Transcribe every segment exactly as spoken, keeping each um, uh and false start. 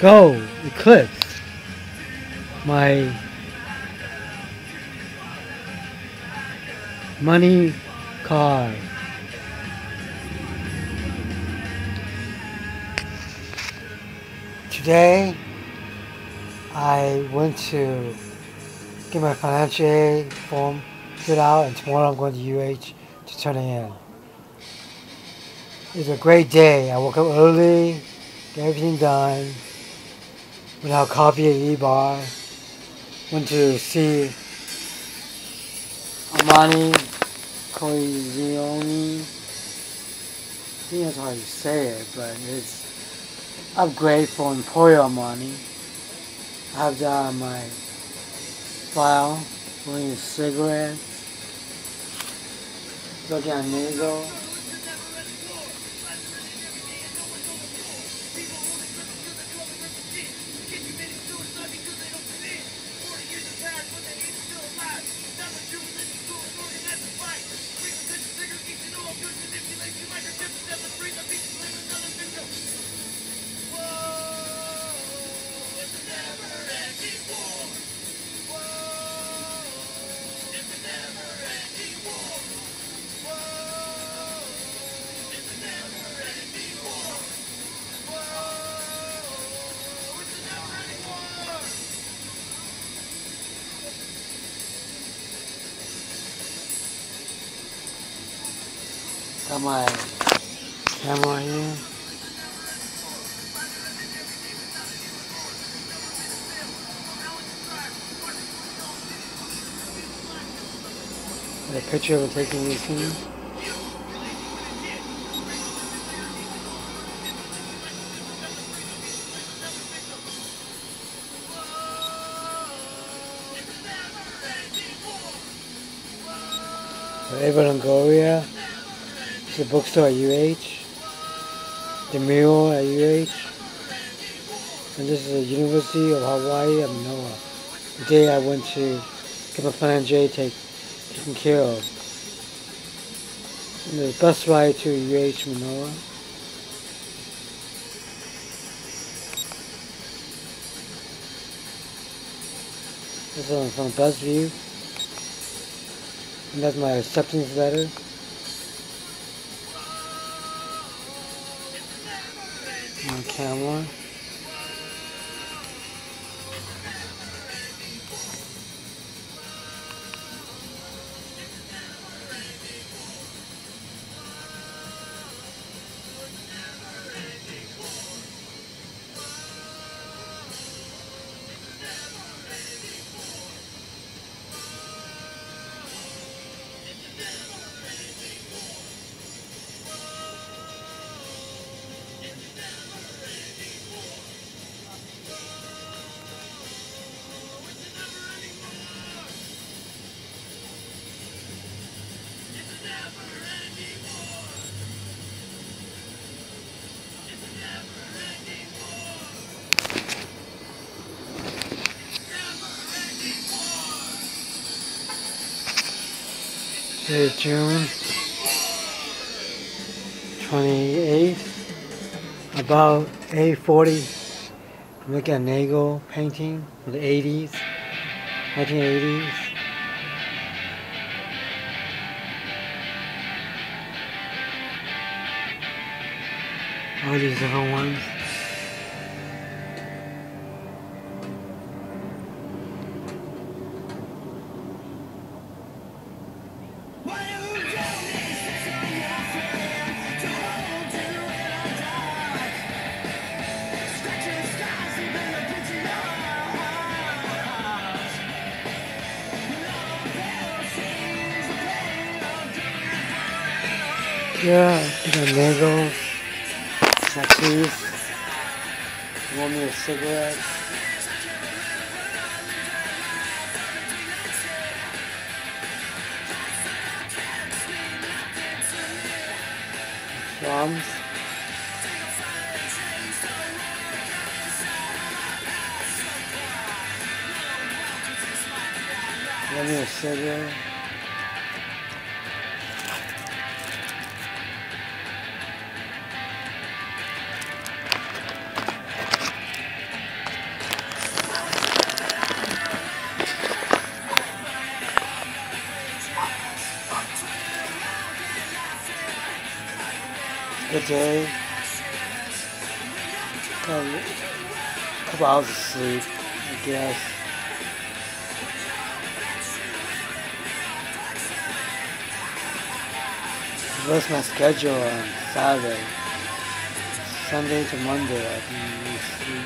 Go, Eclipse. My money card. Today, I went to get my financial aid form filled out, and tomorrow I'm going to U H to turn it in. It's a great day. I woke up early, got everything done, went out coffee at E-Bar, went to see Armani Coglioni. I think that's how you say it, but it's upgrade from Emporio Armani. I have that on my file, rolling a cigarette, looking at Nago. Got my camera here. Got a picture of it taking this scene. Ava Longoria. It's a bookstore at U H, the Mule at U H, and this is the University of Hawaii of Manoa. The day I went to get my financial aid take, taken care of. And the bus ride to U H Manoa. This is from BuzzView, and that's my acceptance letter. On camera. Today is June twenty-eighth, about eight forty. I'm looking at Nago painting from the eighties, nineteen eighties. All these different ones. Yeah, you got Nago, tattoos, want me a cigarette. Drums. Want me a cigarette. Good day. Got a couple hours of sleep, I guess. What's my schedule on Saturday? Sunday to Monday, I can really sleep.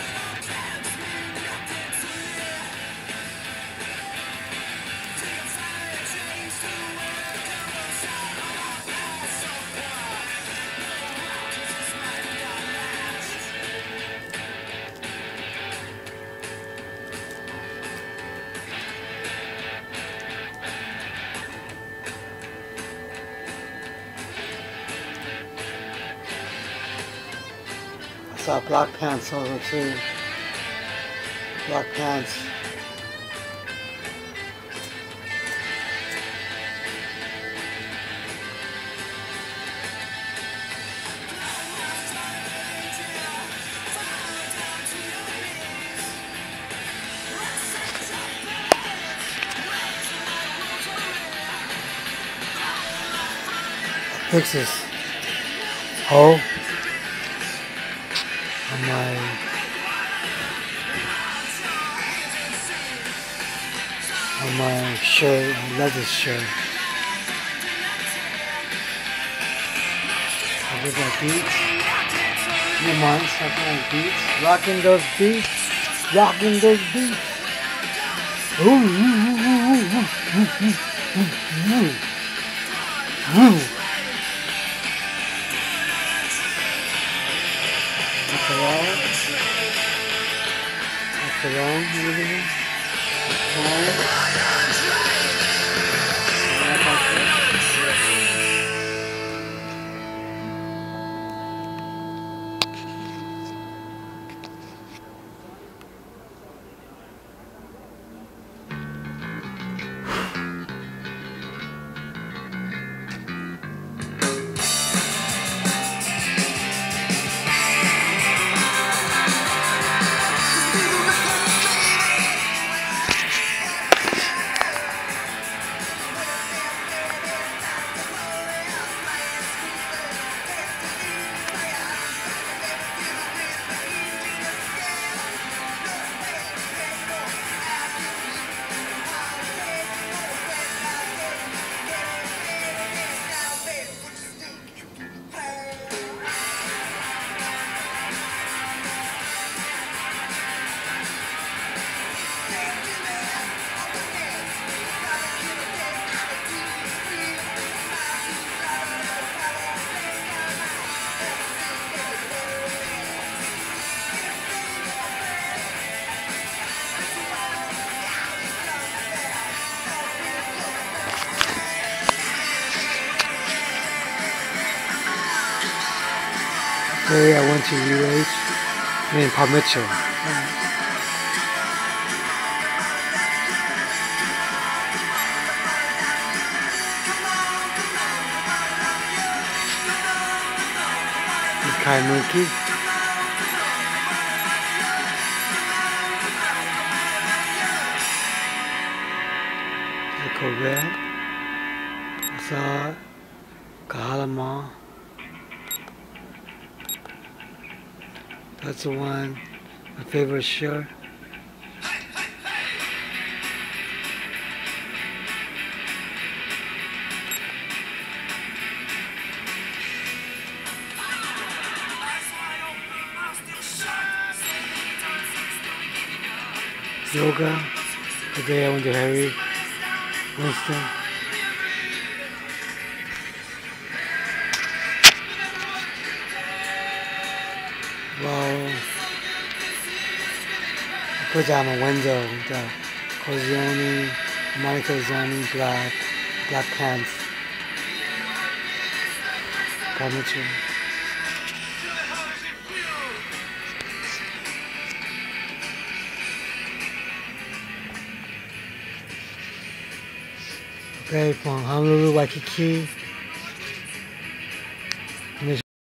I saw Black Pants over too. Black Pants. Fix this hole on my on my shirt. I love this shirt. I did that beats. Never mind, something like beats. Rocking those beats. Rocking those beats. Ooh, ooh, ooh, ooh, ooh, ooh, ooh, ooh. That's wrong. That's wrong. Everything. Today I went to U H, I mean Paul Mitchell. It's Kai Mookie. The Corvette. I saw Kahalama. That's the one, my favorite shirt. Yoga. Today I went to Harry Winston. Well, I put down a window, the Cozioni, Monica Zoni, black, black pants. Paul Mitchell. Okay, from Honolulu, Waikiki.